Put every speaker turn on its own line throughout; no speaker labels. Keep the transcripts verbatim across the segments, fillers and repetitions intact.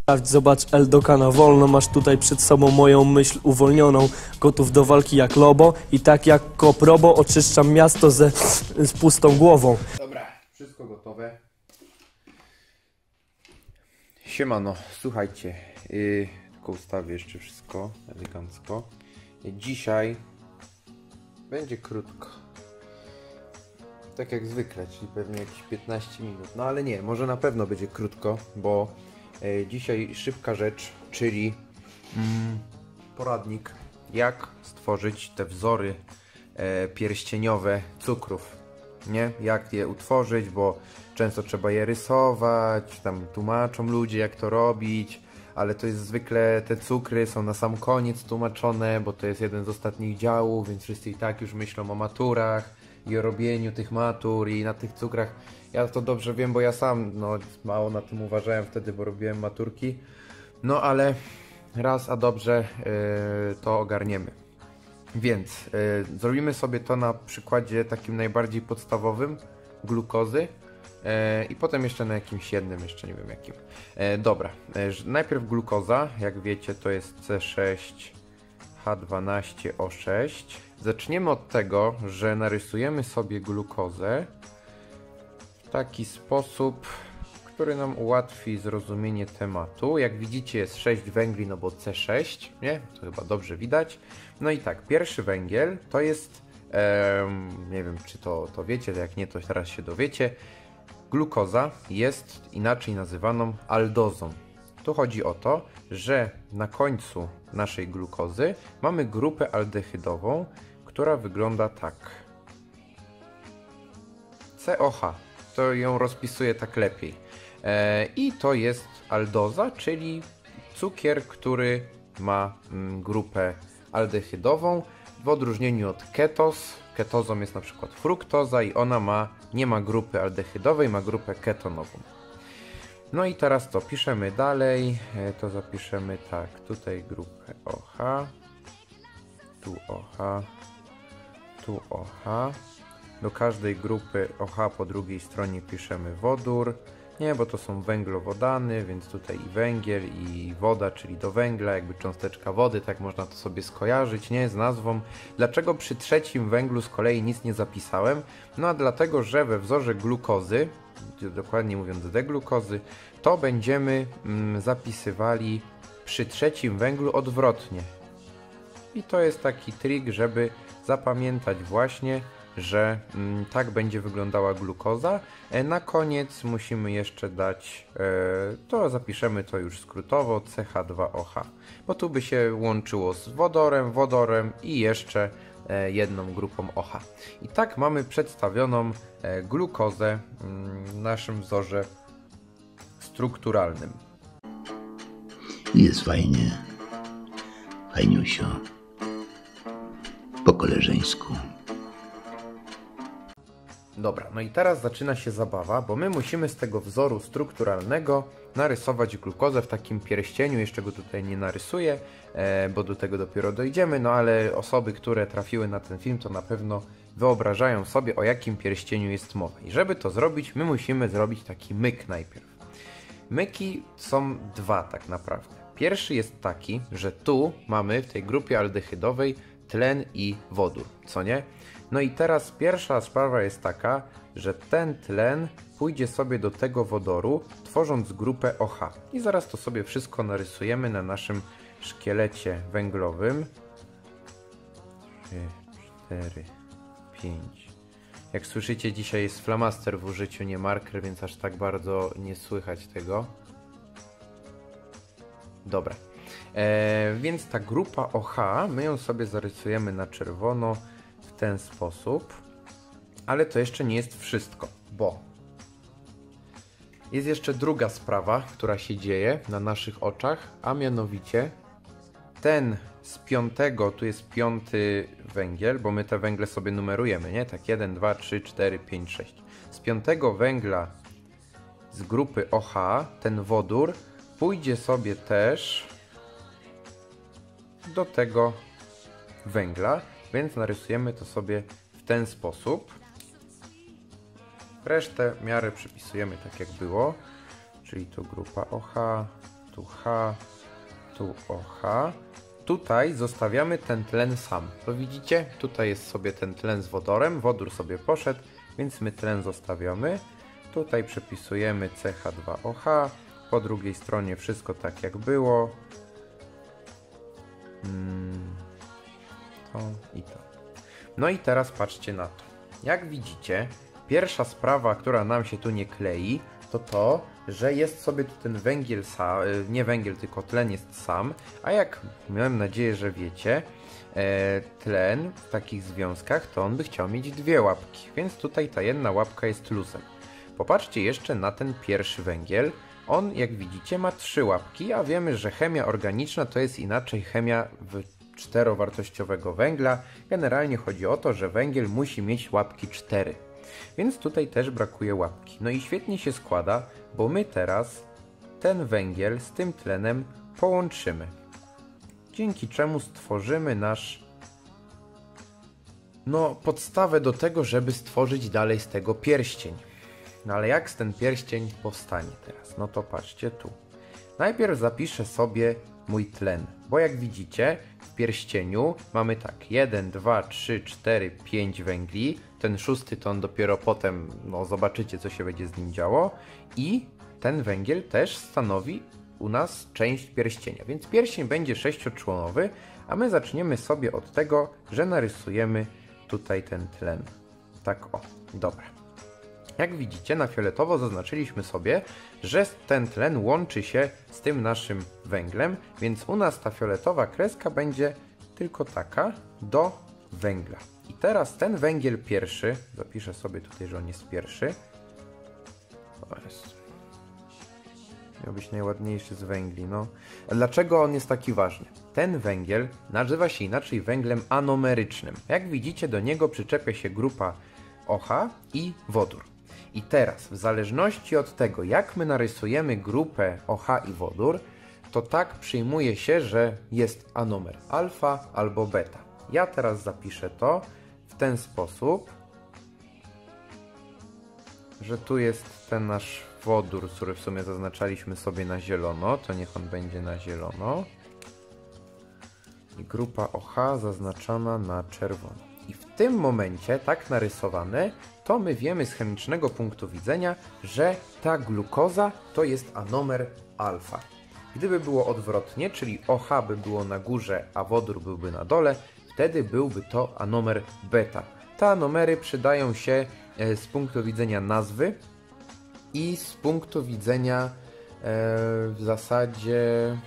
Sprawdź, zobacz, Eldoka na wolno, masz tutaj przed sobą moją myśl uwolnioną. Gotów do walki jak lobo i tak jak koprobo oczyszczam miasto ze, z pustą głową.
Dobra, wszystko gotowe. Siemano, słuchajcie, yy, tylko ustawię jeszcze wszystko elegancko. Dzisiaj będzie krótko. Tak jak zwykle, czyli pewnie jakieś piętnaście minut. No ale nie, może na pewno będzie krótko, bo e, dzisiaj szybka rzecz, czyli mm, poradnik, jak stworzyć te wzory e, pierścieniowe cukrów. Nie? Jak je utworzyć, bo często trzeba je rysować, tam tłumaczą ludzie, jak to robić, ale to jest zwykle, te cukry są na sam koniec tłumaczone, bo to jest jeden z ostatnich działów, więc wszyscy i tak już myślą o maturach i o robieniu tych matur i na tych cukrach. Ja to dobrze wiem, bo ja sam no, mało na tym uważałem wtedy, bo robiłem maturki. No ale raz a dobrze yy, to ogarniemy. Więc yy, zrobimy sobie to na przykładzie takim najbardziej podstawowym, glukozy. Yy, I potem jeszcze na jakimś jednym, jeszcze nie wiem jakim. Yy, dobra, yy, najpierw glukoza, jak wiecie to jest C sześć H dwanaście O sześć. Zaczniemy od tego, że narysujemy sobie glukozę w taki sposób, który nam ułatwi zrozumienie tematu. Jak widzicie jest sześć węgli, no bo C sześć, nie? To chyba dobrze widać. No i tak, pierwszy węgiel to jest, em, nie wiem czy to, to wiecie, jak nie to teraz się dowiecie, glukoza jest inaczej nazywaną aldozą. Tu chodzi o to, że na końcu naszej glukozy mamy grupę aldehydową, która wygląda tak. C O H, to ją rozpisuję tak lepiej. E, I to jest aldoza, czyli cukier, który ma mm, grupę aldehydową, w odróżnieniu od ketos. Ketozą jest na przykład fruktoza i ona ma, nie ma grupy aldehydowej, ma grupę ketonową. No i teraz to piszemy dalej, to zapiszemy tak, tutaj grupę O H, tu O H, tu O H. Do każdej grupy O H po drugiej stronie piszemy wodór. Nie, bo to są węglowodany, więc tutaj i węgiel, i woda, czyli do węgla, jakby cząsteczka wody, tak można to sobie skojarzyć, nie, z nazwą. Dlaczego przy trzecim węglu z kolei nic nie zapisałem? No a dlatego, że we wzorze glukozy, dokładnie mówiąc deglukozy, to będziemy mm, zapisywali przy trzecim węglu odwrotnie. I to jest taki trik, żeby zapamiętać właśnie, że mm, tak będzie wyglądała glukoza. E, na koniec musimy jeszcze dać, e, to zapiszemy to już skrótowo, C H dwa O H, bo tu by się łączyło z wodorem, wodorem i jeszcze e, jedną grupą O H. I tak mamy przedstawioną e, glukozę mm, w naszym wzorze strukturalnym.
Jest fajnie, fajniusio, po koleżeńsku.
Dobra, no i teraz zaczyna się zabawa, bo my musimy z tego wzoru strukturalnego narysować glukozę w takim pierścieniu. Jeszcze go tutaj nie narysuję, e, bo do tego dopiero dojdziemy, no ale osoby, które trafiły na ten film, to na pewno wyobrażają sobie, o jakim pierścieniu jest mowa. I żeby to zrobić, my musimy zrobić taki myk najpierw. Myki są dwa tak naprawdę. Pierwszy jest taki, że tu mamy w tej grupie aldehydowej tlen i wodór, co nie? No i teraz pierwsza sprawa jest taka, że ten tlen pójdzie sobie do tego wodoru, tworząc grupę O H. I zaraz to sobie wszystko narysujemy na naszym szkielecie węglowym. trzy, cztery, pięć. Jak słyszycie, dzisiaj jest flamaster w użyciu, nie marker, więc aż tak bardzo nie słychać tego. Dobra. Eee, więc ta grupa O H, my ją sobie zarysujemy na czerwono w ten sposób, ale to jeszcze nie jest wszystko, bo jest jeszcze druga sprawa, która się dzieje na naszych oczach, a mianowicie ten z piątego, tu jest piąty węgiel, bo my te węgle sobie numerujemy, nie? Tak, jeden, dwa, trzy, cztery, pięć, sześć. Z piątego węgla z grupy O H, ten wodór pójdzie sobie też do tego węgla, więc narysujemy to sobie w ten sposób. Resztę miarę przypisujemy tak jak było, czyli tu grupa O H, tu H, tu OH. Tutaj zostawiamy ten tlen sam. To widzicie? Tutaj jest sobie ten tlen z wodorem. Wodór sobie poszedł, więc my tlen zostawiamy. Tutaj przepisujemy C H dwa O H. Po drugiej stronie wszystko tak jak było. Hmm, to i to. No i teraz patrzcie na to. Jak widzicie, pierwsza sprawa, która nam się tu nie klei, to to, że jest sobie tu ten węgiel sam, nie węgiel, tylko tlen jest sam, a jak miałem nadzieję, że wiecie, e, tlen w takich związkach, to on by chciał mieć dwie łapki, więc tutaj ta jedna łapka jest luzem. Popatrzcie jeszcze na ten pierwszy węgiel. On, jak widzicie, ma trzy łapki, a wiemy, że chemia organiczna to jest inaczej chemia w czterowartościowego węgla. Generalnie chodzi o to, że węgiel musi mieć łapki cztery. Więc tutaj też brakuje łapki. No i świetnie się składa, bo my teraz ten węgiel z tym tlenem połączymy. Dzięki czemu stworzymy nasz... No, podstawę do tego, żeby stworzyć dalej z tego pierścień. No ale jak ten pierścień powstanie teraz? No to patrzcie tu. Najpierw zapiszę sobie mój tlen, bo jak widzicie w pierścieniu mamy tak jeden, dwa, trzy, cztery, pięć węgli. Ten szósty to on dopiero potem, no zobaczycie co się będzie z nim działo. I ten węgiel też stanowi u nas część pierścienia, więc pierścień będzie sześcioczłonowy, a my zaczniemy sobie od tego, że narysujemy tutaj ten tlen. Tak o, dobra. Jak widzicie, na fioletowo zaznaczyliśmy sobie, że ten tlen łączy się z tym naszym węglem, więc u nas ta fioletowa kreska będzie tylko taka do węgla. I teraz ten węgiel pierwszy, zapiszę sobie tutaj, że on jest pierwszy. To jest... Miał być najładniejszy z węgli, no. A dlaczego on jest taki ważny? Ten węgiel nazywa się inaczej węglem anomerycznym. Jak widzicie, do niego przyczepia się grupa OH i wodór. I teraz, w zależności od tego, jak my narysujemy grupę OH i wodór, to tak przyjmuje się, że jest anomer alfa albo beta. Ja teraz zapiszę to w ten sposób, że tu jest ten nasz wodór, który w sumie zaznaczaliśmy sobie na zielono, to niech on będzie na zielono. I grupa OH zaznaczona na czerwono. I w tym momencie, tak narysowane, to my wiemy z chemicznego punktu widzenia, że ta glukoza to jest anomer alfa. Gdyby było odwrotnie, czyli OH by było na górze, a wodór byłby na dole, wtedy byłby to anomer beta. Te anomery przydają się z punktu widzenia nazwy i z punktu widzenia e, w zasadzie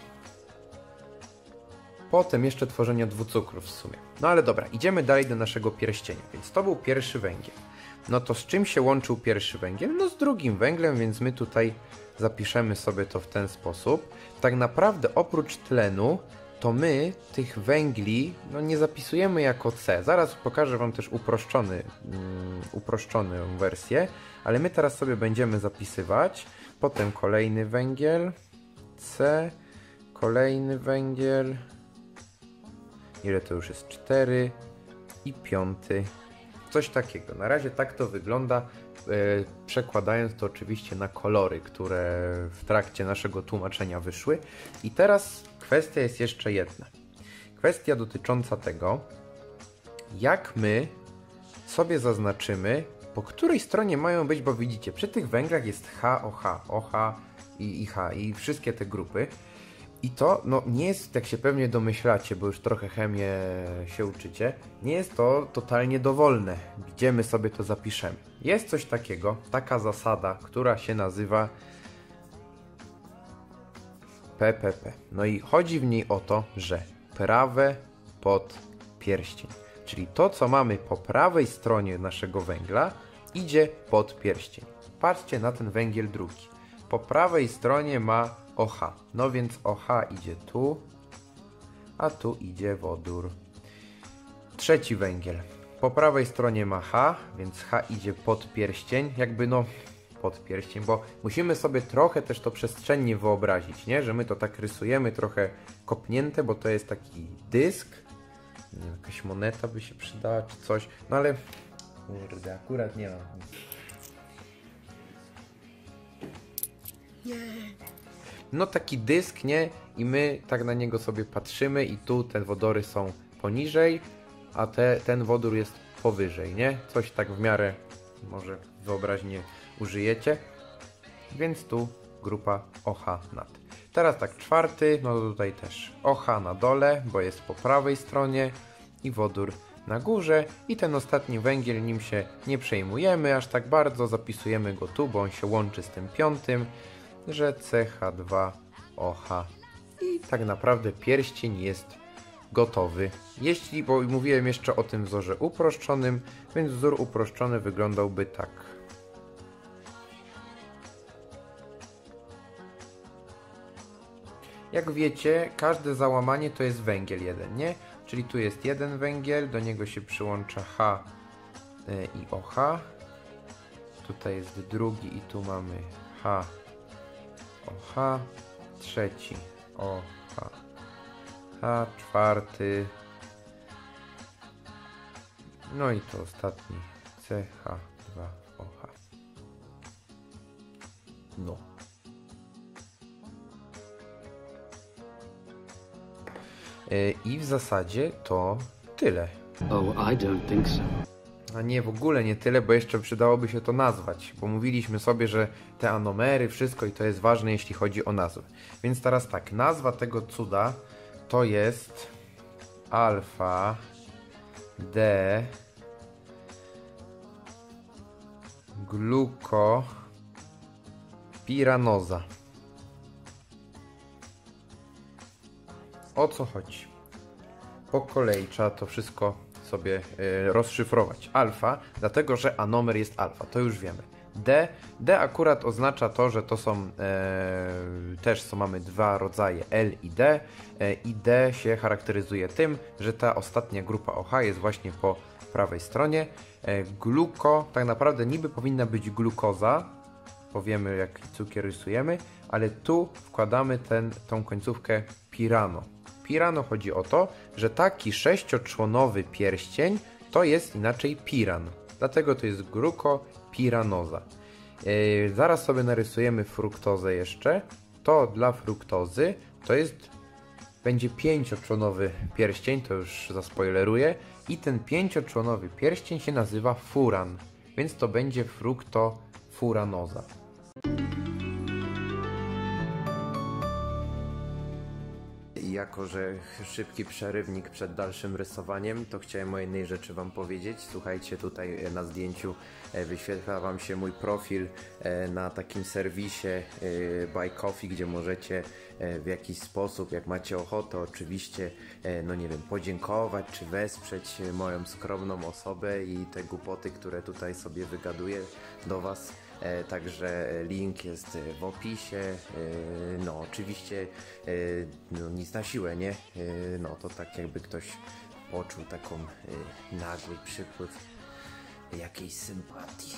potem jeszcze tworzenia dwucukrów w sumie. No ale dobra, idziemy dalej do naszego pierścienia, więc to był pierwszy węgiel. No to z czym się łączył pierwszy węgiel? No z drugim węglem, więc my tutaj zapiszemy sobie to w ten sposób. Tak naprawdę oprócz tlenu, to my tych węgli no nie zapisujemy jako C. Zaraz pokażę Wam też uproszczony, um, uproszczoną wersję, ale my teraz sobie będziemy zapisywać. Potem kolejny węgiel, C, kolejny węgiel, ile to już jest? cztery i piąty. Coś takiego. Na razie tak to wygląda, yy, przekładając to oczywiście na kolory, które w trakcie naszego tłumaczenia wyszły. I teraz kwestia jest jeszcze jedna. Kwestia dotycząca tego, jak my sobie zaznaczymy, po której stronie mają być, bo widzicie, przy tych węglach jest H, OH, OH i, i H i wszystkie te grupy. I to no, nie jest, jak się pewnie domyślacie, bo już trochę chemię się uczycie, nie jest to totalnie dowolne, gdzie my sobie to zapiszemy. Jest coś takiego, taka zasada, która się nazywa P P P. No i chodzi w niej o to, że prawe pod pierścień. Czyli to, co mamy po prawej stronie naszego węgla, idzie pod pierścień. Patrzcie na ten węgiel drugi. Po prawej stronie ma OH. No więc OH idzie tu, a tu idzie wodór. Trzeci węgiel. Po prawej stronie ma H, więc H idzie pod pierścień. Jakby no pod pierścień, bo musimy sobie trochę też to przestrzennie wyobrazić, nie? Że my to tak rysujemy trochę kopnięte, bo to jest taki dysk. Nie wiem, jakaś moneta by się przydała, czy coś. No ale kurde, akurat nie mam. no taki dysk, nie? I my tak na niego sobie patrzymy i tu te wodory są poniżej, a te, ten wodór jest powyżej, nie? Coś tak w miarę, może wyobraźnie użyjecie. Więc tu grupa O H nad. Teraz tak, czwarty, no tutaj też O H na dole, bo jest po prawej stronie i wodór na górze. I ten ostatni węgiel, nim się nie przejmujemy aż tak bardzo, zapisujemy go tu, bo on się łączy z tym piątym, że C H dwa O H. I tak naprawdę pierścień jest gotowy. Jeśli, bo mówiłem jeszcze o tym wzorze uproszczonym, więc wzór uproszczony wyglądałby tak. Jak wiecie, każde załamanie to jest węgiel jeden, nie? Czyli tu jest jeden węgiel, do niego się przyłącza H i O H. Tutaj jest drugi i tu mamy H, O H. Trzeci O H, H, czwarty. No i to ostatni C H dwa O H. No. I w zasadzie to tyle.
Oh, I don't think so.
A nie, w ogóle nie tyle, bo jeszcze przydałoby się to nazwać, bo mówiliśmy sobie, że te anomery, wszystko i to jest ważne, jeśli chodzi o nazwę. Więc teraz tak, nazwa tego cuda to jest alfa D glukopiranoza. O co chodzi? Po kolei trzeba to wszystko sobie y, rozszyfrować. Alfa, dlatego że anomer jest alfa, to już wiemy. D, D akurat oznacza to, że to są e, też są, mamy dwa rodzaje L i D e, i D się charakteryzuje tym, że ta ostatnia grupa O H jest właśnie po prawej stronie. E, gluko, tak naprawdę niby powinna być glukoza, powiemy jaki cukier rysujemy, ale tu wkładamy ten, tą końcówkę pirano. Pirano chodzi o to, że taki sześcioczłonowy pierścień to jest inaczej piran. Dlatego to jest glukopiranoza. Yy, zaraz sobie narysujemy fruktozę jeszcze. To dla fruktozy to jest, będzie pięcioczłonowy pierścień, to już zaspoileruję. I ten pięcioczłonowy pierścień się nazywa furan, więc to będzie fruktofuranoza. Jako że szybki przerywnik przed dalszym rysowaniem, to chciałem o jednej rzeczy wam powiedzieć. Słuchajcie, tutaj na zdjęciu wyświetla wam się mój profil na takim serwisie Buy Coffee, gdzie możecie w jakiś sposób, jak macie ochotę oczywiście, no nie wiem, podziękować czy wesprzeć moją skromną osobę i te głupoty, które tutaj sobie wygaduję do was. E, także link jest w opisie. E, no oczywiście e, no, nic na siłę, nie? E, no to tak jakby ktoś poczuł taką e, nagły przypływ jakiejś sympatii.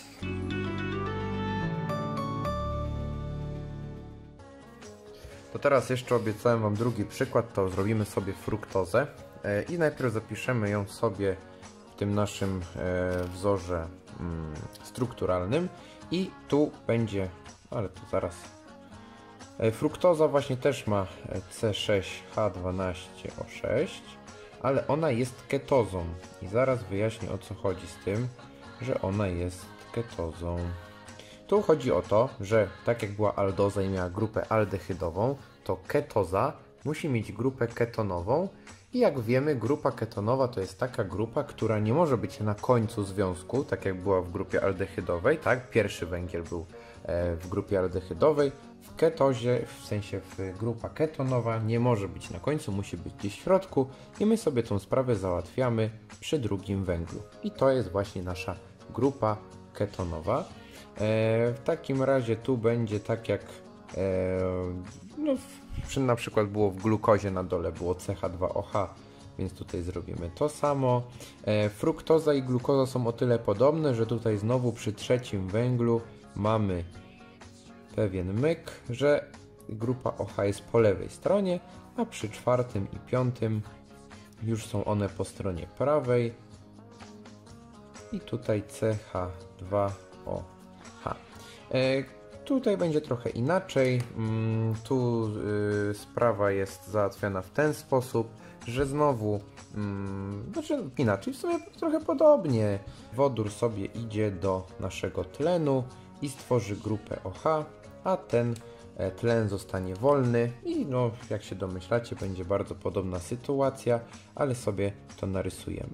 To teraz jeszcze obiecałem wam drugi przykład, to zrobimy sobie fruktozę e, i najpierw zapiszemy ją sobie w tym naszym e, wzorze mm, strukturalnym. I tu będzie, ale to zaraz, fruktoza właśnie też ma C sześć H dwanaście O sześć, ale ona jest ketozą i zaraz wyjaśnię, o co chodzi z tym, że ona jest ketozą. Tu chodzi o to, że tak jak była aldoza i miała grupę aldehydową, to ketoza musi mieć grupę ketonową. I jak wiemy, grupa ketonowa to jest taka grupa, która nie może być na końcu związku, tak jak była w grupie aldehydowej, tak? Pierwszy węgiel był w grupie aldehydowej. W ketozie, w sensie w grupa ketonowa nie może być na końcu, musi być gdzieś w środku i my sobie tą sprawę załatwiamy przy drugim węglu. I to jest właśnie nasza grupa ketonowa. W takim razie tu będzie tak jak no, przy, na przykład było w glukozie na dole było C H dwa O H, więc tutaj zrobimy to samo. E, fruktoza i glukoza są o tyle podobne, że tutaj znowu przy trzecim węglu mamy pewien myk, że grupa O H jest po lewej stronie, a przy czwartym i piątym już są one po stronie prawej i tutaj C H dwa O H. E, Tutaj będzie trochę inaczej. Tu sprawa jest załatwiona w ten sposób, że znowu, znaczy inaczej, w sumie trochę podobnie. Wodór sobie idzie do naszego tlenu i stworzy grupę O H, a ten tlen zostanie wolny i no, jak się domyślacie, będzie bardzo podobna sytuacja, ale sobie to narysujemy.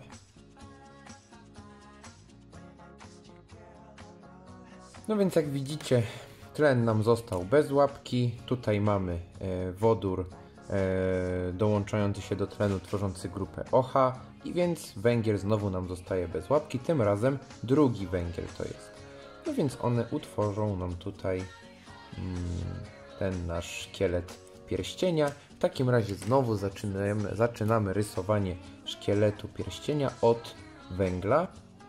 No więc jak widzicie, tlen nam został bez łapki. Tutaj mamy e, wodór e, dołączający się do tlenu, tworzący grupę O H, i więc węgiel znowu nam zostaje bez łapki. Tym razem drugi węgiel to jest. No więc one utworzą nam tutaj mm, ten nasz szkielet pierścienia. W takim razie znowu zaczynamy, zaczynamy rysowanie szkieletu pierścienia od węgla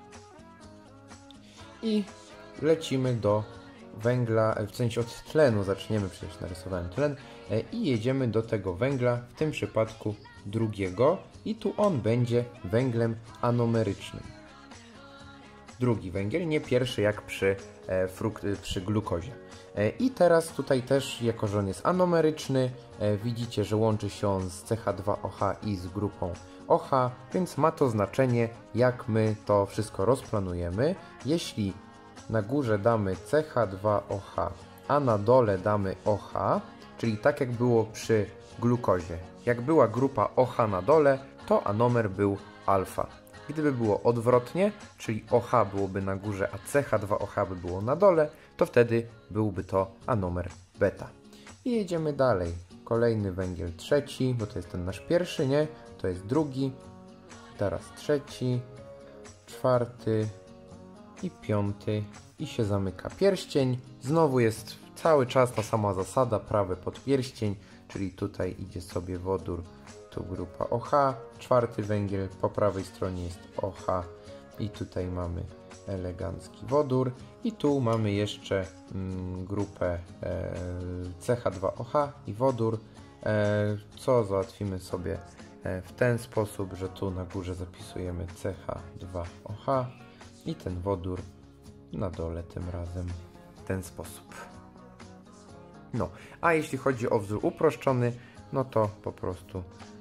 i lecimy do węgla, w sensie od tlenu zaczniemy, przecież narysowałem tlen, i jedziemy do tego węgla, w tym przypadku drugiego, i tu on będzie węglem anomerycznym. Drugi węgiel, nie pierwszy jak przy, e, frukt, przy glukozie. E, I teraz tutaj też, jako że on jest anomeryczny, e, widzicie, że łączy się on z C H dwa O H i z grupą O H, więc ma to znaczenie, jak my to wszystko rozplanujemy. Jeśli na górze damy C H dwa O H, a na dole damy O H, czyli tak jak było przy glukozie. Jak była grupa O H na dole, to anomer był alfa. Gdyby było odwrotnie, czyli O H byłoby na górze, a C H dwa O H by było na dole, to wtedy byłby to anomer beta. I jedziemy dalej. Kolejny węgiel trzeci, bo to jest ten nasz pierwszy, nie? To jest drugi, teraz trzeci, czwarty i piąty i się zamyka pierścień. Znowu jest cały czas ta sama zasada, prawy podpierścień, czyli tutaj idzie sobie wodór, tu grupa O H, czwarty węgiel, po prawej stronie jest O H i tutaj mamy elegancki wodór i tu mamy jeszcze mm, grupę e, C H dwa O H i wodór, e, co załatwimy sobie e, w ten sposób, że tu na górze zapisujemy C H dwa O H i ten wodór na dole tym razem w ten sposób. No, a jeśli chodzi o wzór uproszczony, no to po prostu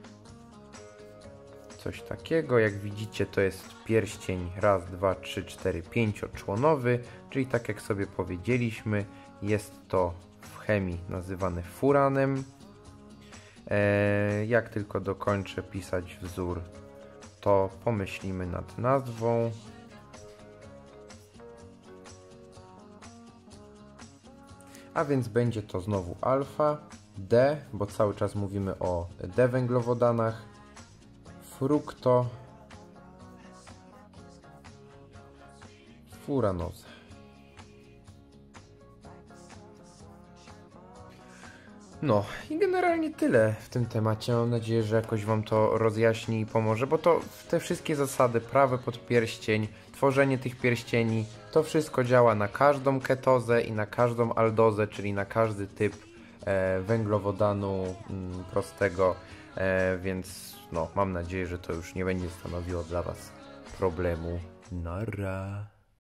coś takiego. Jak widzicie, to jest pierścień raz, dwa, trzy, cztery, pięcioczłonowy, czyli tak jak sobie powiedzieliśmy, jest to w chemii nazywane furanem. Eee, jak tylko dokończę pisać wzór, to pomyślimy nad nazwą. A więc będzie to znowu alfa, D, bo cały czas mówimy o D węglowodanach, frukto, furanozę. No i generalnie tyle w tym temacie. Mam nadzieję, że jakoś Wam to rozjaśni i pomoże, bo to te wszystkie zasady, prawy podpierścień, tworzenie tych pierścieni, to wszystko działa na każdą ketozę i na każdą aldozę, czyli na każdy typ e, węglowodanu m, prostego, e, więc no, mam nadzieję, że to już nie będzie stanowiło dla Was problemu. Nara.